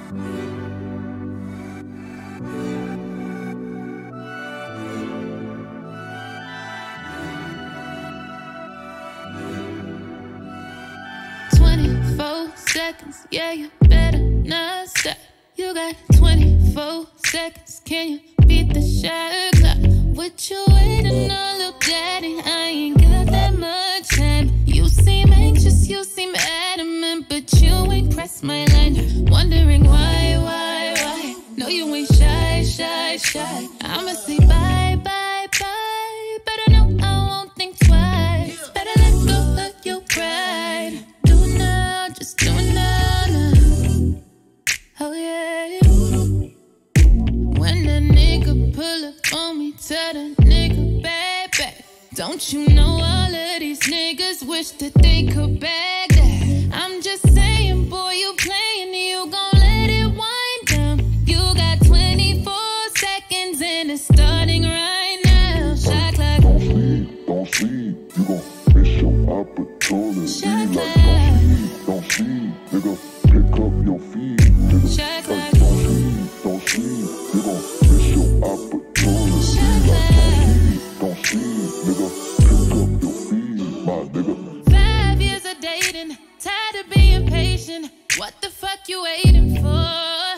Seconds, yeah, you better not stop. You got 24 seconds, can you beat the shot clock? What you waiting on, little daddy? I ain't got that much time. You seem anxious, you seem adamant, but you ain't pressed my line. Wondering why? No, you ain't shy. I'ma say bye, but I know I won't think twice. Better let go of your pride. Just do it now. Oh yeah. When that nigga pull up on me, tell the nigga back. Don't you know all of these niggas wish that they could bag that? I'm just saying, boy, you playing, you gon' let it wind down. You got 24 seconds and it's starting right now. Shot clock. Don't sleep, you gon' miss your opportunity. Shot clock. Don't sleep, nigga, pick up your feet, nigga. Shot clock. Don't sleep, you gon' miss your opportunity. Don't sleep, nigga, pick up your feet, my nigga. 5 years of dating, tired of being patient. What the fuck you waiting for?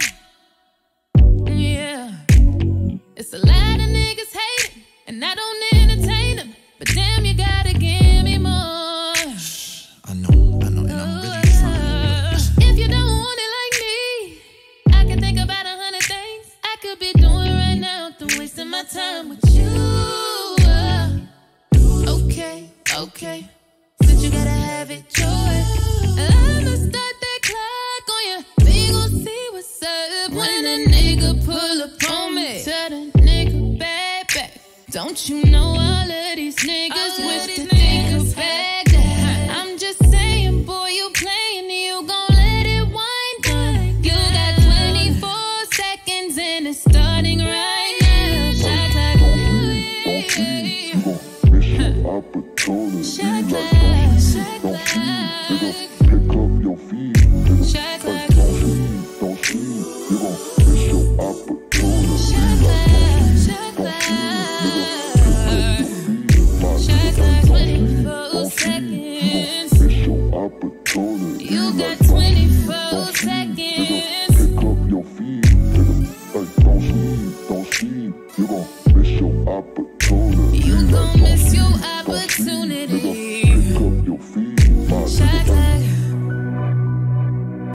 Yeah, it's a lot of niggas hating, and I don't entertain them. But damn, you gotta give me more. I know, and I'm really trying. If you don't want it like me, I can think about 100 things I could be doing right now. Than wasting my time with you. Okay. Since you gotta have it your way, I'ma start that clock on you. We gon' see what's up when a nigga pull up on me. Tell the nigga back. Don't you know all of these niggas wish that